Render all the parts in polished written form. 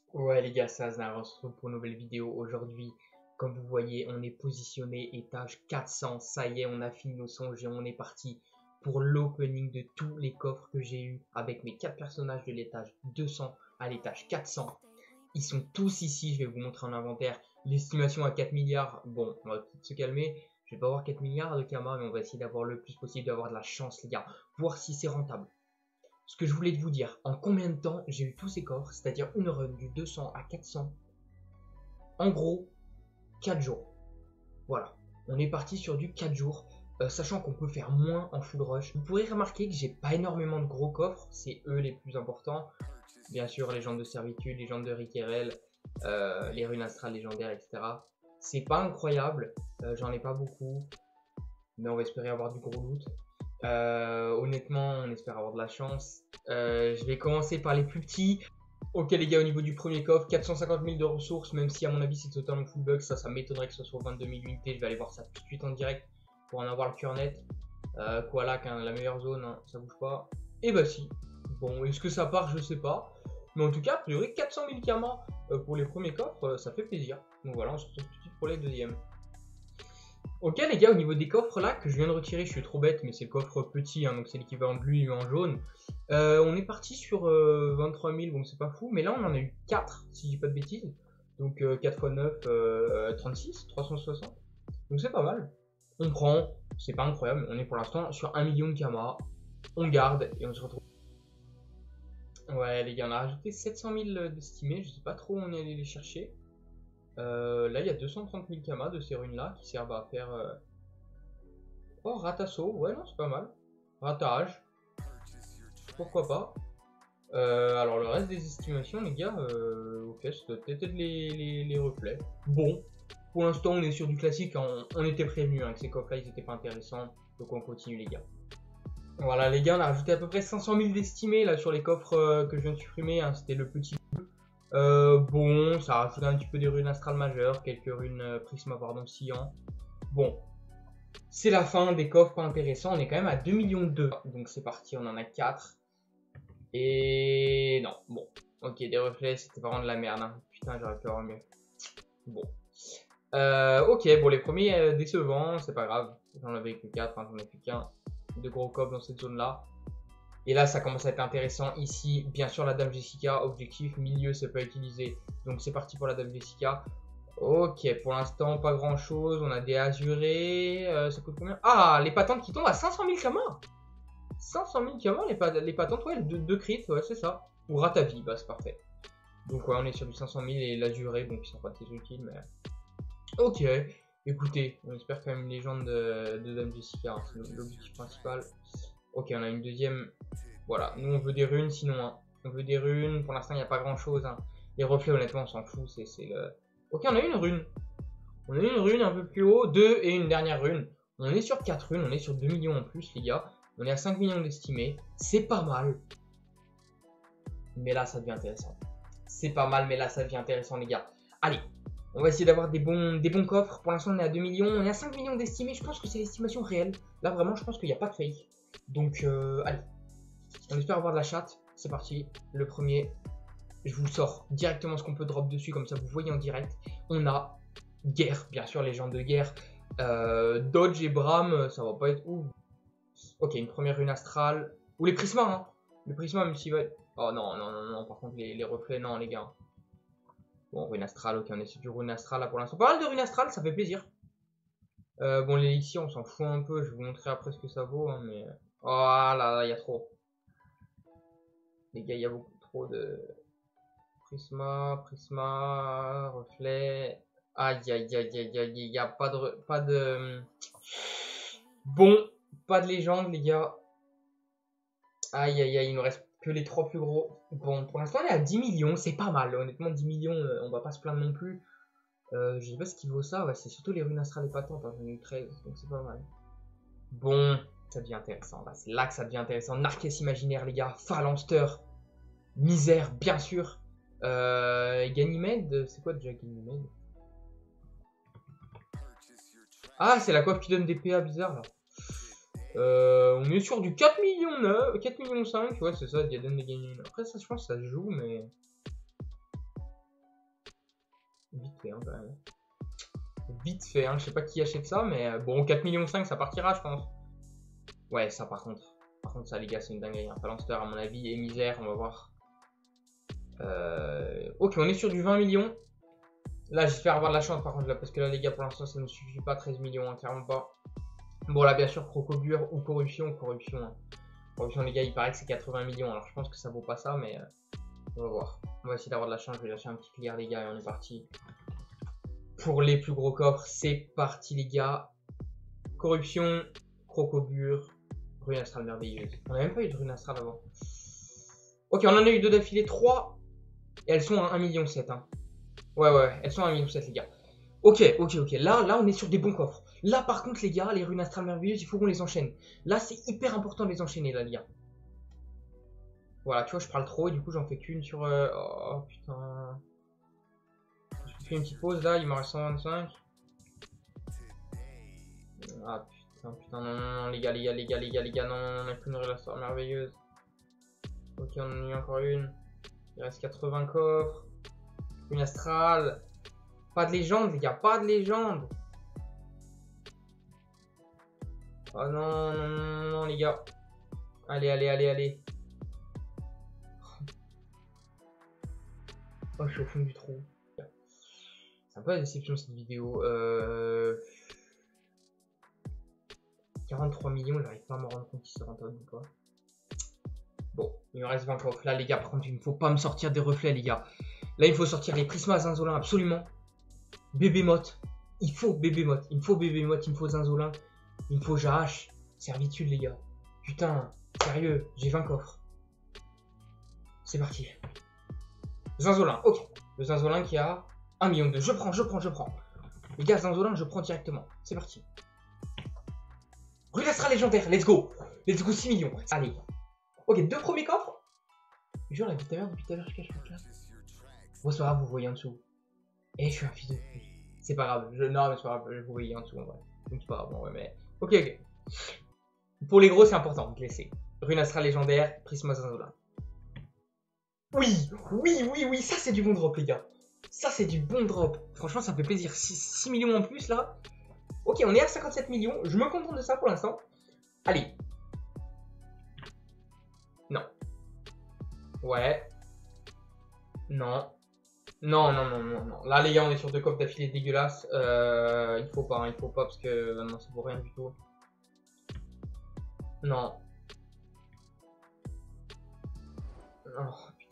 Ouais les gars, c'est Aznar, on se retrouve pour une nouvelle vidéo aujourd'hui. Comme vous voyez, on est positionné étage 400. Ça y est, on a fini nos songes et on est parti pour l'opening de tous les coffres que j'ai eu avec mes 4 personnages de l'étage 200 à l'étage 400. Ils sont tous ici, je vais vous montrer un inventaire. L'estimation à 4 milliards, bon, on va peut-être se calmer. Je vais pas avoir 4 milliards de Kama, mais on va essayer d'avoir le plus possible, d'avoir de la chance les gars. Voir si c'est rentable. Ce que je voulais vous dire, en combien de temps j'ai eu tous ces coffres, c'est-à-dire une run du 200 à 400, en gros, 4 jours. Voilà, on est parti sur du 4 jours, sachant qu'on peut faire moins en full rush. Vous pourrez remarquer que j'ai pas énormément de gros coffres, c'est eux les plus importants. Bien sûr, les jantes de servitude, les jantes de Riquerel, les runes astrales légendaires, etc. C'est pas incroyable, j'en ai pas beaucoup, mais on va espérer avoir du gros loot. Honnêtement, on espère avoir de la chance. Je vais commencer par les plus petits. Ok les gars, au niveau du premier coffre, 450 000 de ressources, même si à mon avis c'est totalement full bug, ça m'étonnerait que ce soit 22 000 unités, je vais aller voir ça tout de suite en direct pour en avoir le cœur net. Koala, la meilleure zone, hein, ça bouge pas. Et bah si. Bon, est-ce que ça part, je sais pas. Mais en tout cas, a priori 400 000 Kama pour les premiers coffres, ça fait plaisir. Donc voilà, on se retrouve tout de suite pour les deuxièmes. Ok les gars, au niveau des coffres là que je viens de retirer, je suis trop bête, mais c'est le coffre petit, hein, donc c'est l'équivalent de lui en jaune. On est parti sur 23 000, bon c'est pas fou, mais là on en a eu 4 si je dis pas de bêtises. Donc 4 x 9, 36, 360. Donc c'est pas mal. On prend, c'est pas incroyable, on est pour l'instant sur 1 million de Kama. On garde et on se retrouve. Ouais les gars, on a rajouté 700 000 d'estimés, je sais pas trop où on est allé les chercher. Là il y a 230 000 Kama de ces runes là qui servent à faire. Oh, Ratasso, ouais, non, c'est pas mal. Ratage, pourquoi pas. Alors, le reste des estimations, les gars, ok, ça doit peut-être être les reflets. Bon, pour l'instant, on est sur du classique. On était prévenu hein, que ces coffres-là, ils étaient pas intéressants. Donc, on continue, les gars. Voilà, les gars, on a rajouté à peu près 500 000 d'estimés là sur les coffres que je viens de supprimer. Hein, c'était le petit. Bon, ça a rajouté un petit peu des runes astrales majeures, quelques runes prisma, pardon, sciant. Bon, c'est la fin des coffres pas intéressants. On est quand même à 2 millions 2. Donc c'est parti, on en a 4. Et non, bon. Ok, des reflets, c'était vraiment de la merde. Hein. Putain, j'aurais pu avoir mieux. Bon. Ok, bon, les premiers décevants, c'est pas grave. J'en avais que 4, hein, j'en ai plus qu'un. De gros coffres dans cette zone-là. Et là, ça commence à être intéressant. Ici, bien sûr, la Dame Jessica. Objectif, milieu, c'est pas utilisé. Donc c'est parti pour la Dame Jessica. Ok, pour l'instant, pas grand chose. On a des azurés. Ça coûte combien? Ah, les patentes qui tombent à 500 000 Kama. 500 000 Kama, les patentes, ouais, 2 crits, ouais, c'est ça. Ou Ratavi, bah c'est parfait. Donc, ouais, on est sur du 500 000 et l'azuré, bon, qui sont pas très utiles, mais. Ok, écoutez, on espère quand même une légende de Dame Jessica, hein, c'est l'objectif principal. Ok, on a une deuxième. Voilà, nous on veut des runes sinon, hein. On veut des runes, pour l'instant il n'y a pas grand chose. Hein. Les reflets, honnêtement, on s'en fout, c'est le. Ok, on a une rune. On a une rune un peu plus haut, 2 et une dernière rune. On est sur 4 runes, on est sur 2 millions en plus, les gars. On est à 5 millions d'estimés. C'est pas mal. Mais là, ça devient intéressant. C'est pas mal, mais là, ça devient intéressant, les gars. Allez, on va essayer d'avoir des bons coffres. Pour l'instant, on est à 2 millions. On est à 5 millions d'estimés. Je pense que c'est l'estimation réelle. Là, vraiment, je pense qu'il n'y a pas de fake. Donc, allez. On espère avoir de la chatte. C'est parti. Le premier. Je vous sors directement ce qu'on peut drop dessus. Comme ça, vous voyez en direct. On a guerre, bien sûr, les gens de guerre. Dodge et Bram, ça va pas être ouf. Ok, une première rune astrale. Ou les prismas, hein. Le prisma, même s'il va être. Oh non, non, non, non, par contre, les reflets, non, les gars. Bon, rune astrale, ok, on est sur du rune astrale là pour l'instant. Pas mal de rune astrale, ça fait plaisir. Bon, l'élixir, on s'en fout un peu. Je vais vous montrer après ce que ça vaut, hein, mais. Oh là là, il y a trop. Les gars, il y a beaucoup trop de. Prisma, reflet. Aïe, aïe, aïe, aïe, aïe, il n'y a pas de. Bon, pas de légende, les gars. Aïe, aïe, aïe, il nous reste que les 3 plus gros. Bon, pour l'instant, on est à 10 millions, c'est pas mal. Honnêtement, 10 millions, on va pas se plaindre non plus. Je sais pas ce qui vaut ça, ouais, c'est surtout les runes astrales et patentes, hein, j'en ai eu 13, donc c'est pas mal. Bon, ça devient intéressant, là, c'est là que ça devient intéressant. Narcès imaginaire, les gars, Phalanster, misère, bien sûr. Ganymède, c'est quoi déjà Ganymède? Ah, c'est la coiffe qui donne des PA bizarres, là. On est sur du 4 millions 9, 4 millions 5, ouais c'est ça, Diadème des Ganymèdes. Après ça je pense que ça se joue mais. vite fait, hein, quand même. Vite fait, hein. Je sais pas qui achète ça, mais bon, 4,5 millions, ça partira, je pense. Ouais, ça par contre. Par contre, ça, les gars, c'est une dinguerie. Hein. Phalanster, à mon avis, et misère, on va voir. Ok, on est sur du 20 millions. Là, j'espère avoir de la chance, par contre, là, parce que là, les gars, pour l'instant, ça ne suffit pas. 13 millions, hein, clairement pas. Bon, là, bien sûr, Crocobure ou Corruption. Corruption, hein. Corruption, les gars, il paraît que c'est 80 millions. Alors, je pense que ça vaut pas ça, mais on va voir. On va essayer d'avoir de la chance. Je vais lâcher un petit clear, les gars, et on est parti. Pour les plus gros coffres, c'est parti, les gars. Corruption, Crocobure, Rune Astrale merveilleuse. On n'a même pas eu de Rune Astrale avant. Ok, on en a eu 2 d'affilée, 3. Et elles sont à 1,7 million. Hein. Ouais, elles sont à 1,7 million, les gars. Ok. Là, on est sur des bons coffres. Là, par contre, les gars, les runes astrales merveilleuses, il faut qu'on les enchaîne. Là, c'est hyper important de les enchaîner, là, les gars. Voilà, tu vois, je parle trop et du coup, j'en fais qu'une sur... Oh, putain. Je fais une petite pause, là, il m'en reste 125. Ah, putain, non, les gars, non, on n'a qu'une rune astrale merveilleuse. Ok, on en a eu encore une. Il reste 80 coffres. Une astrale. Pas de légende, les gars, pas de légende. Oh non, les gars. Allez. Oh, je suis au fond du trou. C'est un peu la déception cette vidéo. 43 millions, j'arrive pas à me rendre compte si c'est rentable ou pas. Bon, il me reste 20 coffres. Là, les gars, par contre, il ne faut pas me sortir des reflets, les gars. Là, il faut sortir les Prisma Zinzolin, absolument. Bébé Motte. Il faut Bébé Motte. Il me faut Bébé Motte, il me faut Zinzolin. Il me faut Jahash. Servitude, les gars. Putain, sérieux, j'ai 20 coffres. C'est parti. Zinzolin, ok. Le Zinzolin qui a 1,2 million. Je prends. Les gars, Zinzolin, je prends directement. C'est parti. Rune Astrale légendaire, let's go. 6 millions. Allez. Ok, 2 premiers coffres. Jure, la vie de ta mère, depuis tout à l'heure, je cache le cas. Bon, c'est pas grave, vous voyez en dessous. Et je suis un fils de pute. C'est pas grave. Non, mais c'est pas grave, vous voyez en dessous en vrai. Donc c'est pas grave, ouais, mais. Ok. Pour les gros, c'est important de laisser. Rune Astrale légendaire, Prisma Zinzolin. Oui, ça c'est du bon drop, les gars. Ça c'est du bon drop. Franchement, ça me fait plaisir. 6 millions en plus là. Ok, on est à 57 millions. Je me contente de ça pour l'instant. Allez. Non. Ouais. Non. Non. Là, les gars, on est sur 2 coffres d'affilée dégueulasses. Il faut pas parce que non, ça vaut rien du tout. Non. Oh, putain.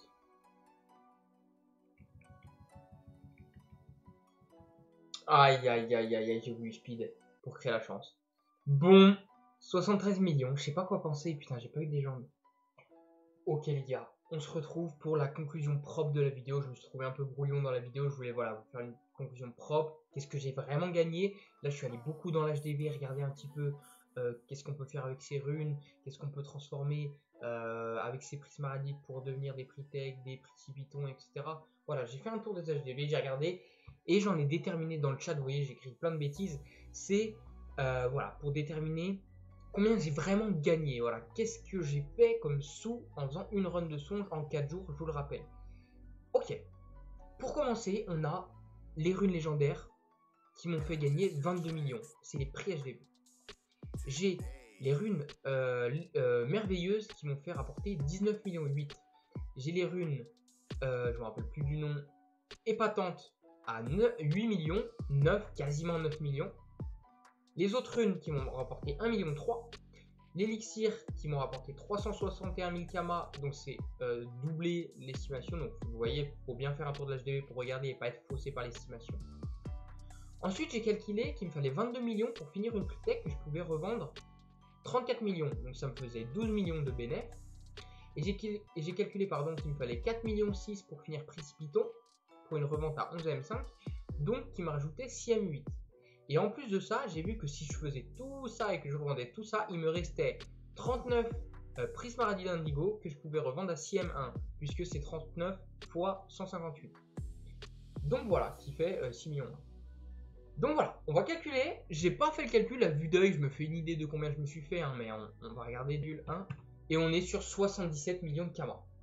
Aïe, j'ai voulu speed pour créer la chance. Bon, 73 millions, je sais pas quoi penser, putain, j'ai pas eu de légende. Ok les gars, on se retrouve pour la conclusion propre de la vidéo. Je me suis trouvé un peu brouillon dans la vidéo, je voulais voilà, vous faire une conclusion propre. Qu'est-ce que j'ai vraiment gagné? Là, je suis allé beaucoup dans l'HDV, regarder un petit peu qu'est-ce qu'on peut faire avec ces runes, qu'est-ce qu'on peut transformer avec ces prismaradiques pour devenir des Pritech, des Précipitons, etc. Voilà, j'ai fait un tour des HDV, j'ai regardé et j'en ai déterminé dans le chat, vous voyez, j'ai écrit plein de bêtises. C'est voilà, pour déterminer combien j'ai vraiment gagné. Voilà, qu'est-ce que j'ai fait comme sous en faisant une run de songe en 4 jours, je vous le rappelle. Ok, pour commencer, on a les runes légendaires qui m'ont fait gagner 22 millions. C'est les prix HDV. J'ai les runes merveilleuses qui m'ont fait rapporter 19 millions 8. J'ai les runes, je ne me rappelle plus du nom, épatantes à 8 millions, 9, quasiment 9 millions. Les autres runes qui m'ont rapporté 1,3 million. L'élixir qui m'ont rapporté 361 000 kamas, donc c'est doublé l'estimation. Donc vous voyez, il faut bien faire un tour de l'HDV pour regarder et pas être faussé par l'estimation. Ensuite, j'ai calculé qu'il me fallait 22 millions pour finir une Pritech que je pouvais revendre 34 millions. Donc ça me faisait 12 millions de bénéfices. Et j'ai calculé qu'il me fallait 4 millions 6 pour finir Précipiton pour une revente à 11,5, donc qui m'a rajouté 6,8. Et en plus de ça, j'ai vu que si je faisais tout ça et que je revendais tout ça, il me restait 39 Prismaradi Indigo que je pouvais revendre à 6M1, puisque c'est 39 fois 158. Donc voilà, qui fait 6 millions. Donc voilà, on va calculer. J'ai pas fait le calcul à vue d'œil, je me fais une idée de combien je me suis fait, hein, mais on va regarder du 1. Et on est sur 77 millions de kamas.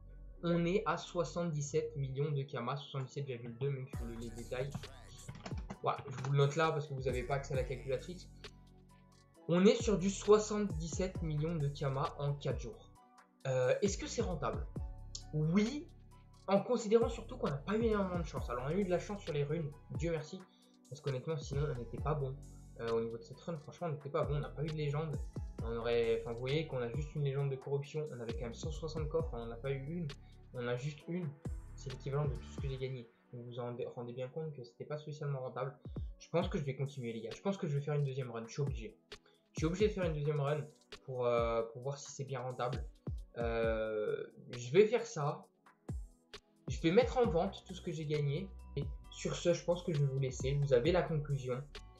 on est à 77 millions de Kama, 77,2 même sur les détails. Voilà, je vous le note là parce que vous n'avez pas accès à la calculatrice. On est sur du 77 millions de Kama en 4 jours. Est-ce que c'est rentable? Oui, en considérant surtout qu'on n'a pas eu énormément de chance. Alors on a eu de la chance sur les runes, Dieu merci. Parce qu'honnêtement, sinon on n'était pas bon. Au niveau de cette run, franchement, on n'était pas bon. On n'a pas eu de légende. On aurait, enfin, vous voyez qu'on a juste une légende de corruption. On avait quand même 160 coffres. On n'a pas eu une. On a juste une. C'est l'équivalent de tout ce que j'ai gagné. Donc vous en rendez bien compte que c'était pas spécialement rentable. Je pense que je vais continuer, les gars. Je pense que je vais faire une deuxième run. Je suis obligé. Je suis obligé de faire une deuxième run pour voir si c'est bien rentable. Je vais faire ça. Je vais mettre en vente tout ce que j'ai gagné. Et sur ce, je pense que je vais vous laisser. Vous avez la conclusion.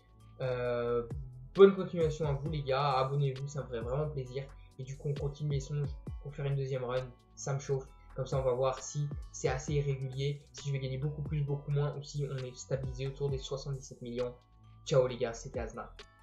Bonne continuation à vous, les gars. Abonnez-vous, ça me ferait vraiment plaisir. Et du coup, on continue les songes pour faire une deuxième run. Ça me chauffe. Comme ça, on va voir si c'est assez irrégulier, si je vais gagner beaucoup plus, beaucoup moins, ou si on est stabilisé autour des 77 millions. Ciao les gars, c'était Aznar.